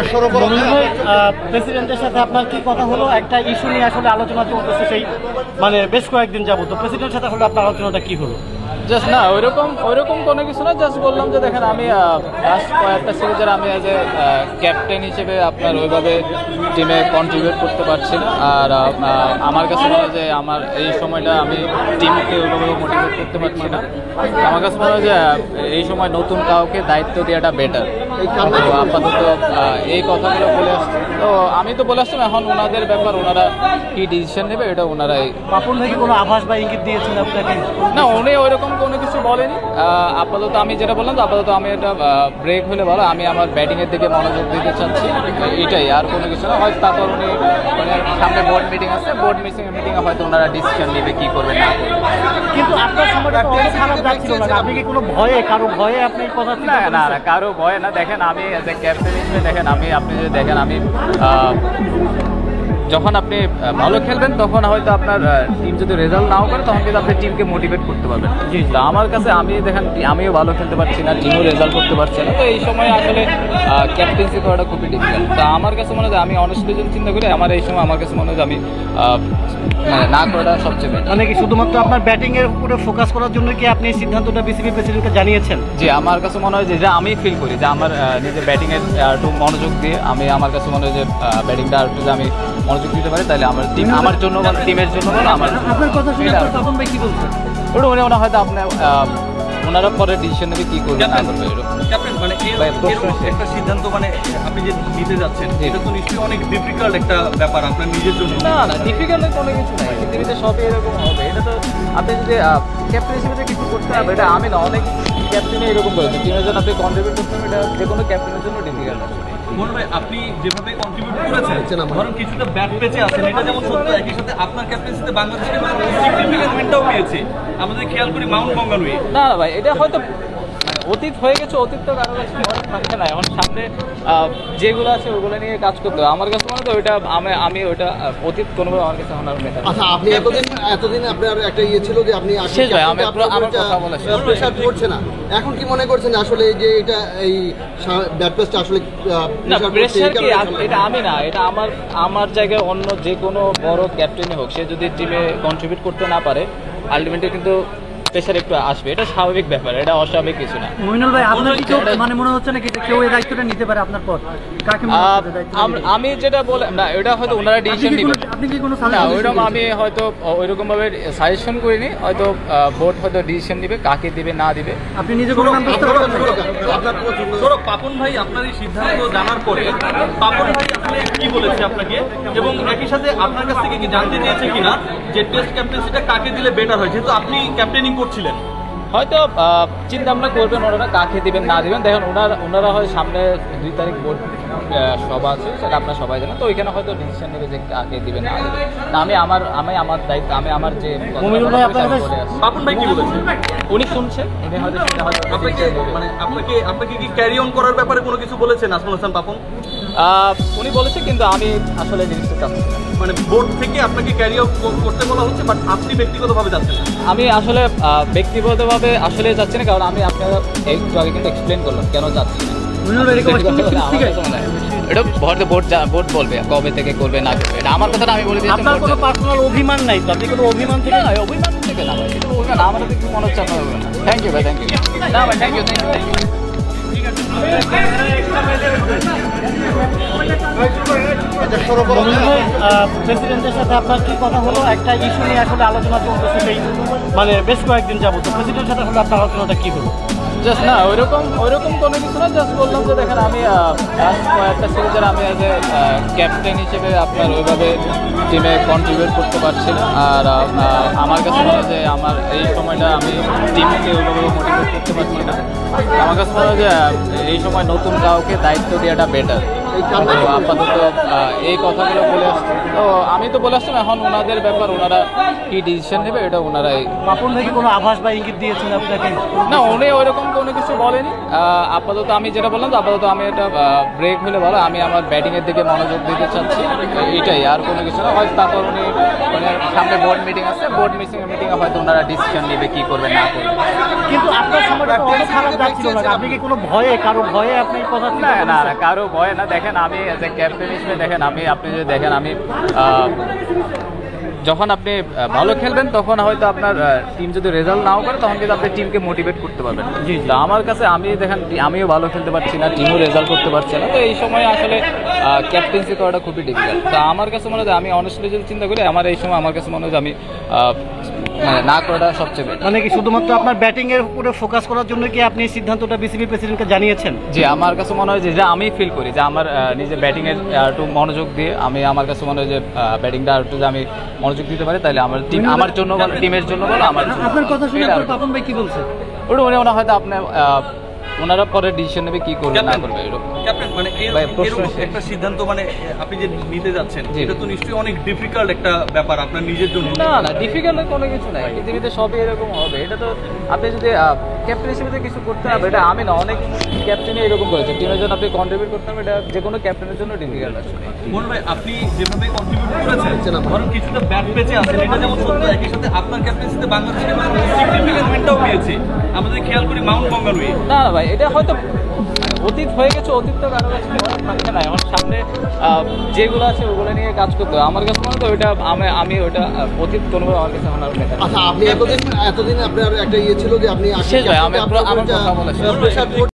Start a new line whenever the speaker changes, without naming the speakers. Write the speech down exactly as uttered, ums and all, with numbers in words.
প্রেসিডেন্টের সাথে আপনার কি কথা হলো? একটা ইস্যু নিয়ে আসলে আলোচনা চলতেছে সেই মানে বেশ কয়েকদিন যাবো, তো প্রেসিডেন্টের সাথে হলো আপনার আলোচনাটা কি হলো?
জাস্ট না ওইরকম ওইরকম কোনো কিছু না, জাস্ট বললাম যে দেখেন আমি লাস্ট কয়েকটা সিরিজের আমি অ্যাজ এ ক্যাপ্টেন হিসেবে আপনার ওইভাবে টিমে কন্ট্রিবিউট করতে পারছি না। আর আমার কাছে মনে হয় যে আমার এই সময়টা আমি টিমকে ওইভাবে মোটিভেট করতে পারছি না। আমার কাছে মনে হয় যে এই সময় নতুন কাউকে দায়িত্ব দেওয়াটা বেটার। আপাতত এই কথাগুলো বলে আসছে, তো আমি তো বলে আসলাম এখন ওনাদের ব্যাপার, ওনারা কি ডিসিশন নেবে এটা ওনারাই।
পাপন থেকে কোনো আভাস বা ইঙ্গিত দিয়েছেন আপনাকে?
না, উনি ওইরকম কোনো কিছু বলেনি। আপাতত আমি যেটা বললাম তো আপাতত আমি এটা ব্রেক হলে ভালো, আমি আমার ব্যাটিংয়ের দিকে মনোযোগ দিতে চাচ্ছি, এটাই, আর কোনো কিছু না। হয়তো তারপর উনি মানে সামনে বোর্ড মিটিং আছে, বোর্ড মিটিং মিটিংয়ে হয়তো ওনারা ডিসিশন নেবে কী করবে না করবে।
কিন্তু আপনার সময়টা অনেক খারাপ যাচ্ছিল না, আপনি কি কোনো ভয়ে কারো ভয়ে আপনি কথা?
না না না, কারো ভয়ে না। দেখেন আমি অ্যাজ এ ক্যাপ্টেন হিসেবে দেখেন আমি আপনি যদি দেখেন আমি যখন আপনি ভালো খেলবেন তখন হয়তো আপনার টিম যদি রেজাল্ট নাও করে তখন কিন্তু আপনি টিমকে মোটিভেট করতে পারবেন। জি, তো আমার কাছে আমি দেখেন আমিও ভালো খেলতে পারছি না, টিমও রেজাল্ট করতে পারছে না, তো এই সময় আসলে ক্যাপ্টেন্সি করাটা খুবই ডিফিকাল্ট। তো আমার কাছে মনে হয় আমি অনেস্টলি যদি চিন্তা করি আমার এই সময় আমার কাছে মনে হয় আমি মানে না করাটা সবচেয়ে বেটার।
মানে কি শুধুমাত্র আপনার ব্যাটিংয়ের উপরে ফোকাস করার জন্য কি আপনি এই সিদ্ধান্তটা বিসিবি প্রেসিডেন্টকে জানিয়েছেন?
জি, আমার কাছে মনে হয় যে যা আমি ফিল করি যে আমার নিজের ব্যাটিংয়ের একটু মনোযোগ দিয়ে আমি আমার কাছে মনে হয় যে ব্যাটিংটা একটু যে আমি মনোযোগ দিতে পারি তাহলে আমার টিম আমার জন্য বলো টিমের জন্য বলো আমার।
আপনার কথা শুনে তপন ভাই কি বলছেন?
ওটা উনি মনে হয়তো আপনার ওনারা পরে ডিসিশন নেবে কী করবে না করবে।
ক্যাপ্টেন মানে একটা সিদ্ধান্ত মানে আপনি যে নিতে যাচ্ছেন এটা তো নিশ্চয়ই অনেক ডিফিকাল্ট একটা ব্যাপার আপনার নিজের জন্য।
না না, ডিফিকাল্ট কোনো কিছু নাই, পৃথিবীতে সবই এরকম হবে। এটা তো আপনি যদি ক্যাপ্টেন হিসেবে কিছু করতে হবে, এটা আমি না, অনেক ক্যাপ্টেনে এরকম করেছে টিমের জন্য আপনি কন্ট্রিবিউট করতে হবে, এটা যে কোনো ক্যাপ্টেনের জন্য ডিফিকাল্ট আছে।
মনে হয় আপনি যেভাবে কন্ট্রিবিউট করেছেন ধরুন কিছুটা ব্যাট পেচে আছেন, এটা যেমন সত্য, একই সাথে আপনার ক্যাপ্টেন্সিতে বাংলাদেশকে সিগনিফিকেন্ট উইনটাও পেয়েছে। আমাদের খেয়াল করি মাউন্ট মঙ্গানুই।
না না ভাই, এটা হয়তো অতীত হয়ে গেছে, অতীত তো কারো কাছে মনে থাকছে না, এখন সামনে যেগুলো আছে ওগুলো নিয়ে কাজ করতে হবে। আমার কাছে মনে হয় ওইটা আমি আমি ওইটা অতীত কোনোভাবে আমার কাছে আমার মেটার।
আচ্ছা, আপনি এতদিন এতদিন আপনার একটা ইয়ে ছিল যে আপনি
শেষ ভাই, আমি আমার কথা বলা শেষ,
প্রেশার পড়ছে না, এখন কি মনে করছেন আসলে যে এটা এই ব্যাট পেসটা আসলে
না প্রেশার কি? এটা আমি না, এটা আমার আমার জায়গায় অন্য যে কোনো বড় ক্যাপ্টেনই হোক, সে যদি টিমে কন্ট্রিবিউট করতে না পারে আলটিমেটলি কিন্তু প্রেশার একটু আসবে, এটা স্বাভাবিক ব্যাপার, এটা অস্বাভাবিক কিছু না।
মইনুল ভাই আপনার কি মানে মনে হচ্ছে না কি কেউ এই দায়িত্বটা নিতে পারে আপনার পর? কাকে মনে হচ্ছে দায়িত্ব?
আমি যেটা বলে না, এটা হয়তো ওনারা ডিসিশন নেবেন।
আপনি কি কোনো
না ওইরকম আমি হয়তো ওইরকম ভাবে সাজেশন করিনি, হয়তো বোর্ড হয়তো ডিসিশন নেবে কাকে দিবে না দিবে।
আপনি নিজে কোনো নাম করতে পারবেন?
সৌরভ, পাপন ভাই আপনার এই সিদ্ধান্ত জানার পরে পাপন ভাই আসলে কি বলেছে আপনাকে, এবং একই সাথে আপনার কাছ থেকে কি জানতে চেয়েছে কিনা যে টেস্ট ক্যাপ্টেন্সিটা কাকে দিলে বেটার হয়, যেহেতু আপনি ক্যাপ্টেনিং করছিলেন?
হয়তো চিন্তা ভাবনা করবেন ওনারা কাকে দিবেন না দিবেন। দেখেন ওনারা ওনারা হয় সামনে দুই তারিখ বোর্ড সভা আছে, সেটা আপনার সবাই জানেন, তো ওইখানে হয়তো ডিসিশন নেবে যে কাকে দিবেন না দিবেন। আমি আমার আমি আমার দায়িত্ব, আমি আমার যে
পাপন ভাই কি বলেছে
উনি শুনছেন, উনি হয়তো সেটা হয়তো
আপনাকে মানে আপনাকে আপনাকে কি ক্যারি অন করার ব্যাপারে কোনো কিছু বলেছেন নাজমুল হাসান পাপন?
উনি বলেছে কিন্তু আমি আসলে জিনিসটা চাচ্ছি না,
মানে বোর্ড থেকে আপনাকে ক্যারি অন করতে বলা হচ্ছে, বাট আপনি ব্যক্তিগতভাবে যাচ্ছেন না।
আমি আসলে ব্যক্তিগতভাবে আসলে যাচ্ছি না, কারণ আমি আপনারা একটু আগে কিন্তু এক্সপ্লেন করলাম কেন যাচ্ছি না। এটা ভোট বোর্ড বলবে কবে থেকে করবে না করবে, এটা আমার কথাটা আমি বলে দিয়েছি।
আপনার কোনো পার্সোনাল অভিমান নাই তো? আপনি কোনো অভিমান থেকে
না, অভিমান থেকে না ভাই, এটা অভিমান আমার কি মনে হচ্ছে আপনার অভিমান। থ্যাংক ইউ ভাই, থ্যাংক ইউ। না ভাই, thank you thank you thank you.
প্রেসিডেন্টের সাথে আপনার কি কথা হলো? একটা ইস্যু নিয়ে আসলে আলোচনা চলতেছে সেই মানে বেশ কয়েকদিন যাবো, তো প্রেসিডেন্টের সাথে হলো আপনার আলোচনাটা কি হলো?
জাস্ট না ওইরকম ওইরকম কোনো কিছু না, জাস্ট বললাম যে দেখেন আমি লাস্ট কয়েকটা সিরিজের আমি অ্যাজ এ ক্যাপ্টেন হিসেবে আপনার ওইভাবে টিমে কন্ট্রিবিউট করতে পারছি না। আর আমার কাছে মনে হয় যে আমার এই সময়টা আমি টিমকে ওইভাবে মোটিভেট করতে পারছি না। আমার কাছে মনে হয় যে এই সময় নতুন কাউকে দায়িত্ব দেওয়াটা বেটার। আপাতত এই কথাগুলো বলে আসছে, তো আমি তো বলে আসলাম এখন ওনাদের ব্যাপার, ওনারা কি ডিসিশন নেবে এটা ওনারাই।
পাপন থেকে কোনো আভাস বা ইঙ্গিত দিয়েছেন আপনাকে?
না, উনি ওইরকম কোনো কিছু বলেনি। আপাতত আমি যেটা বললাম তো আপাতত আমি এটা ব্রেক হলে ভালো, আমি আমার ব্যাটিংয়ের দিকে মনোযোগ দিতে চাচ্ছি, এটাই, আর কোনো কিছু না। হয়তো তারপর উনি মানে সামনে বোর্ড মিটিং আছে, বোর্ড মিটিং মিটিংয়ে হয়তো ওনারা ডিসিশন নেবে কী করবে না করবে।
কিন্তু আপনার সময়টা তো অত খারাপ যাচ্ছিল না, আপনি কি কোনো ভয়ে কারো ভয়ে আপনি এই কথা
না না না কারো ভয় না। দেখেন আমি এজ এ ক্যাপ্টেন হিসেবে দেখেন আমি আপনি যদি দেখেন আমি আহ, যখন আপনি আহ, ভালো খেলবেন তখন হয়তো আপনার টিম যদি রেজাল্ট নাও করে তখন কিন্তু আপনি টিমকে মোটিভেট করতে পারবেন।
জি, জি।
তো আমার কাছে আমি দেখেন আমিও ভালো খেলতে পারছি না, টিমও রেজাল্ট করতে পারছে না, তো এই সময় আসলে ক্যাপ্টেন্সি করাটা খুবই ডিফিকাল্ট। তো আমার কাছে মনে হয় আমি অনেস্টলি যদি চিন্তা করি আমার এই সময় আমার কাছে মনে হয় যে আমি আহ, মানে না করাটা সবচেয়ে বেটার।
মানে কি শুধুমাত্র আপনার ব্যাটিং এর উপরে ফোকাস করার জন্য কি আপনি এই সিদ্ধান্তটা বিসিবি প্রেসিডেন্টকে জানিয়েছেন?
জি আমার কাছে মনে হয় যে যা আমি ফিল করি যে আমার আহ, নিজের ব্যাটিংয়ের একটু মনোযোগ দিয়ে আমি আমার কাছে মনে হয় যে ব্যাটিংটা একটু যে আমি মনোযোগ দিতে পারি তাহলে আমার টিম আমার জন্য ভালো, টিমের জন্য ভালো, আমার জন্য
আপনার কথা শুনে
এটা আর
আপনার
কি।
পাপন ভাই কি বলছে?
ওটা মনে হয় হয়তো আপনার আহ, ওনারা পরে ডিসিশন নেবে কি করবে না করবে এরকম।
ক্যাপ্টেন মানে এর-
ভাই, প্রশ্ন
এরকম
শেষ।
একটা সিদ্ধান্ত মানে আপনি যে নিতে যাচ্ছেন
জি।
এটা তো নিশ্চয়ই অনেক ডিফিকাল্ট একটা ব্যাপার আপনার নিজের জন্য।
না না ডিফিকাল্ট কোনো কিছু নাই, পৃথিবীতে সবই এরকম হবে। এটা তো আপনি যদি ক্যাপ্টেন হিসেবে তো কিছু করতে হবে, এটা আমি না অনেক ক্যাপ্টেনই এরকম করেছে, টিমের জন্য আপনি কন্ট্রিবিউট করতে হবে, এটা যে কোনো ক্যাপ্টেনের জন্য ডিফিকাল্ট আছে।
মনে ভাই আপনি যেভাবে কন্ট্রিবিউট করেছেন ধরুন কিছুটা ব্যাট পেচে আছেন এটা যেমন সত্য, একই সাথে আপনার ক্যাপ্টেন্সিতে বাংলাদেশ সিগনিফিকেন্ট উইনটাও পেয়েছে। আমরা যদি খেয়াল করি মাউন্ট বঙ্গালুই
না না ভাই এটা হয়তো অতীত হয়ে গেছে, অতীত তো কারো কাছে নেওয়ার থাকে না, আমার সামনে আহ, যেগুলো আছে ওগুলো নিয়ে কাজ করতে হবে। আমার কাছে মনে হয় ওইটা আমি আমি ওইটা আহ, অতীত কোনোভাবে আমার কাছে এখন আর দেখা
আচ্ছা আপনি এতদিন এতদিন আপনার একটা ইয়ে ছিল যে আপনি
শেষ ভাই, আমি পুরো- আমার কথা বলা শেষ।
প্রেশার